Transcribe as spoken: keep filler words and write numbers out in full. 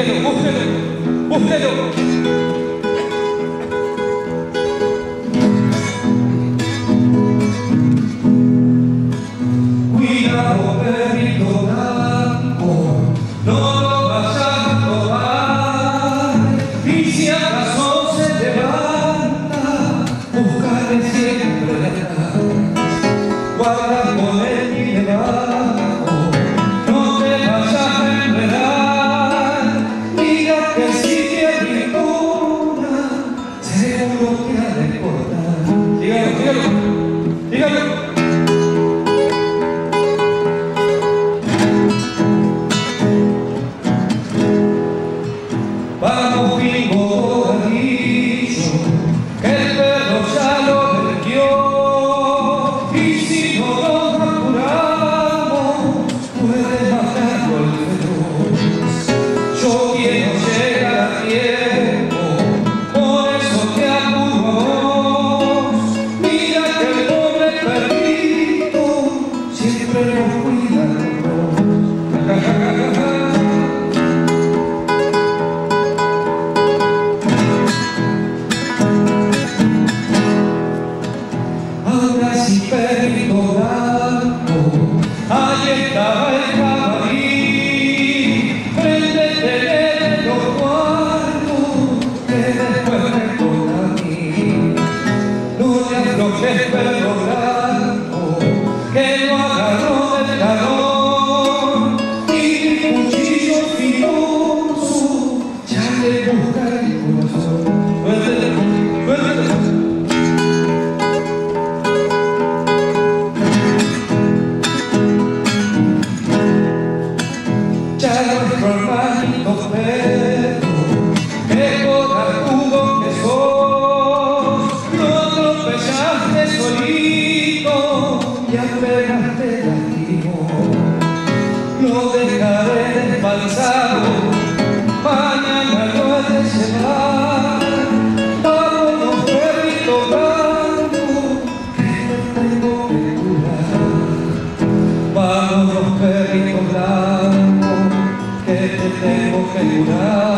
búsquelo, búsquelo, búsquelo. Vamos, bingo, ha dicho que el perro ya lo perdió, y si no nos apuramos puede matarlo el feroz. Yo quiero llegar a tiempo, por eso te apuro a vos. Mira que el pobre perrito siempre nos cuida de vos. Si perrito blanco, ahí estaba el jabalí, préndete en los cuartos, que después recorda a mí. No te aflojes, perro blanco, que lo agarró del calor, y mi cuchillo filoso ya le busca el corazón. Suéltete, suéltete. Ya nuestro hermanito perro, que corajudo que sos, no tropezaste solito y apenas te lastimó. Lo dejaré desbalsado, mañana lo he de llevar. Vámonos, perrito blanco, que te tengo que curar. Vámonos, perrito blanco, que te tengo que curar.